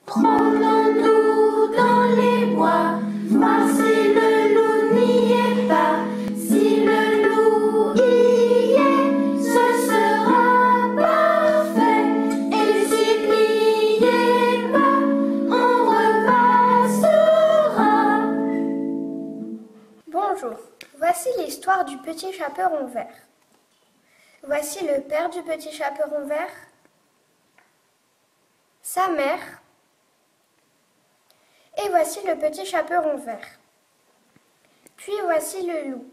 Promenons-nous dans les bois, voir si le loup n'y est pas. Si le loup y est, ce sera parfait. Et s'il n'y est pas, on repassera. Bonjour, voici l'histoire du petit chaperon vert. Voici le père du petit chaperon vert, sa mère, et voici le petit chaperon vert. Puis voici le loup.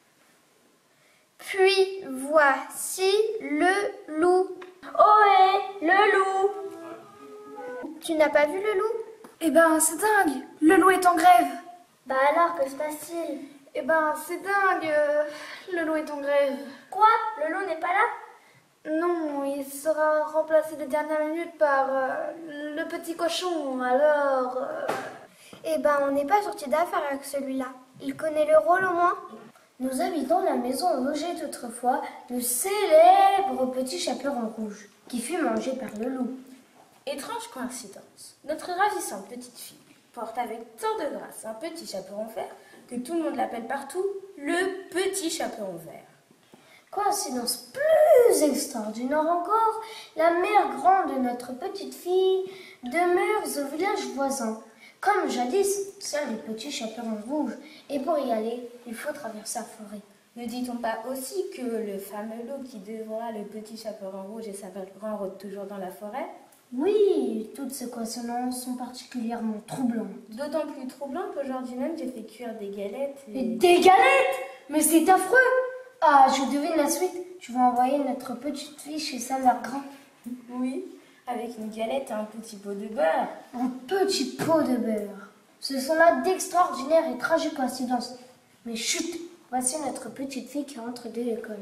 Puis voici le loup. Ohé, le loup! Tu n'as pas vu le loup? Eh ben, c'est dingue, le loup est en grève. Bah alors, que se passe-t-il? Eh ben, c'est dingue, le loup est en grève. Quoi? Le loup n'est pas là? Non, il sera remplacé de dernière minute par le petit cochon, alors... Eh ben, on n'est pas sorti d'affaire avec celui-là. Il connaît le rôle au moins. Nous habitons la maison où logeait autrefois le célèbre petit chaperon rouge, qui fut mangé par le loup. Étrange coïncidence, notre ravissante petite fille porte avec tant de grâce un petit chaperon vert que tout le monde l'appelle partout le petit chaperon vert. Coïncidence plus extraordinaire encore, la mère grande de notre petite fille demeure au village voisin. Comme jadis, seuls les petits chaperons rouges, et pour y aller, il faut traverser la forêt. Ne dit-on pas aussi que le fameux loup qui dévora le petit chaperon rouge et sa mère grande rôde toujours dans la forêt? Oui, toutes ces coïncidences sont particulièrement troublantes. D'autant plus troublant qu'aujourd'hui même j'ai fait cuire des galettes Et des galettes? Mais c'est affreux! Ah, je devine la suite. Tu vas envoyer notre petite fille chez sa mère grand. Oui, avec une galette et un petit pot de beurre. Un petit pot de beurre. Ce sont là d'extraordinaires et tragiques coïncidences. Mais chut, voici notre petite fille qui rentre de l'école.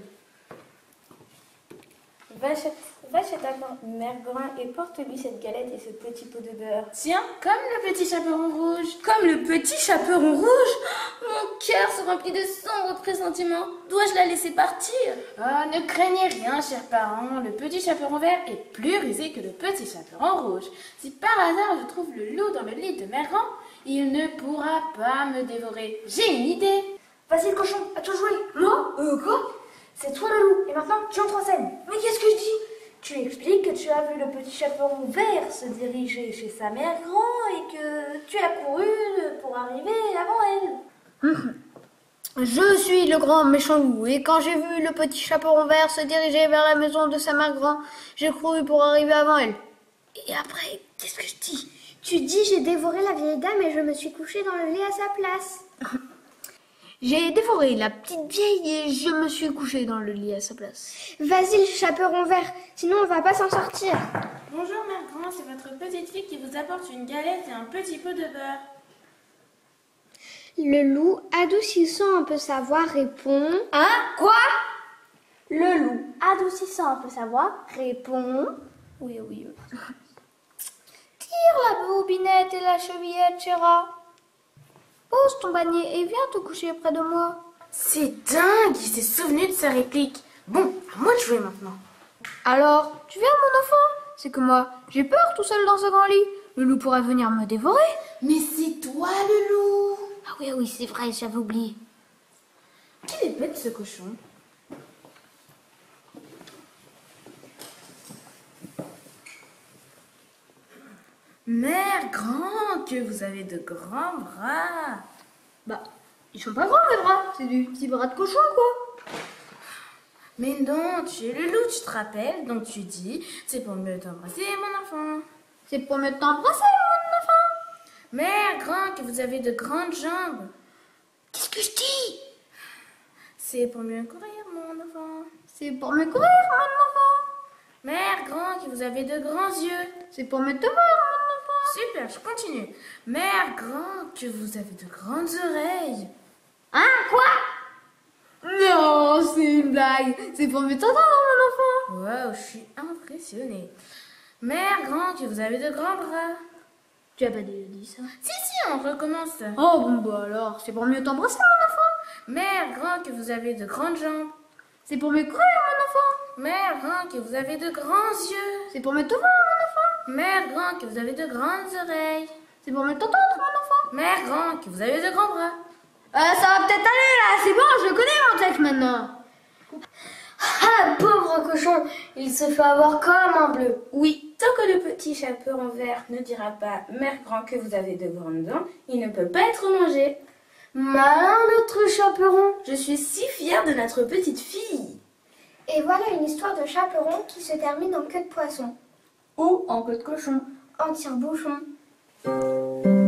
Va chez ta mère Grain et porte-lui cette galette et ce petit pot de beurre. Tiens, comme le petit chaperon rouge. Comme le petit chaperon rouge? Mon cœur se remplit de sombres pressentiments. Dois-je la laisser partir? Ah, ne craignez rien, chers parents. Le petit chaperon vert est plus rusé que le petit chaperon rouge. Si par hasard je trouve le loup dans le lit de Mère Grand, il ne pourra pas me dévorer. J'ai une idée. Vas-y le cochon, à toi jouer. Moi? Quoi? C'est toi le loup, et maintenant tu entres en scène. Mais qu'est-ce que je dis? Tu expliques que tu as vu le petit chaperon vert se diriger chez sa mère grand et que tu as couru pour arriver avant elle. Je suis le grand méchant loup, et quand j'ai vu le petit chaperon vert se diriger vers la maison de sa mère grand, j'ai couru pour arriver avant elle. Et après, qu'est-ce que je dis? Tu dis j'ai dévoré la vieille dame et je me suis couchée dans le lit à sa place. J'ai dévoré la petite vieille et je me suis couchée dans le lit à sa place. Vas-y le chaperon vert, sinon on va pas s'en sortir. Bonjour Mère Grand, c'est votre petite fille qui vous apporte une galette et un petit pot de beurre. Le loup, adoucissant un peu sa voix, répond... Hein? Quoi? Le loup, adoucissant un peu sa voix, répond... Oui. Tire la bobinette et la chevillette, chéra. Pose ton panier et viens te coucher près de moi. C'est dingue, il s'est souvenu de sa réplique. Bon, à moi de jouer maintenant. Alors, tu viens mon enfant? C'est que moi, j'ai peur tout seul dans ce grand lit. Le loup pourrait venir me dévorer. Mais c'est toi le loup. Ah oui, c'est vrai, j'avais oublié. Qu'il est bête ce cochon. Mère Grand, que vous avez de grands bras. Bah, ils sont pas grands mes bras, c'est du petit bras de cochon quoi. Mais non, tu es le loup, tu te rappelles, donc tu dis, c'est pour mieux t'embrasser mon enfant. C'est pour mieux t'embrasser mon enfant. Mère Grand, que vous avez de grandes jambes. Qu'est-ce que je dis? C'est pour mieux courir mon enfant. C'est pour me courir mon enfant. Mère Grand, que vous avez de grands yeux. C'est pour me te voir mon enfant. Super, je continue. Mère Grand, que vous avez de grandes oreilles. Hein, quoi? Non, c'est une blague. C'est pour me t'entendre mon enfant. Waouh, je suis impressionnée. Mère Grand, que vous avez de grands bras. Tu as pas déjà dit ça? Si, on recommence. Oh bon bah alors, c'est pour mieux t'embrasser mon enfant. Mère Grand, que vous avez de grandes jambes. C'est pour me courir mon enfant. Mère Grand, que vous avez de grands yeux. C'est pour me te voir mon enfant. Mère grand, que vous avez de grandes oreilles. C'est pour mieux t'entendre, mon enfant. Mère grand, que vous avez de grands bras. Ça va peut-être aller là, c'est bon, je connais mon texte maintenant. Ah, pauvre cochon, il se fait avoir comme un bleu. Oui, tant que le petit chaperon vert ne dira pas « Mère grand, que vous avez de grandes dents », il ne peut pas être mangé. Malin notre chaperon. Je suis si fière de notre petite fille. Et voilà une histoire de chaperon qui se termine en queue de poisson. Ou en queue de cochon. En tire-bouchon.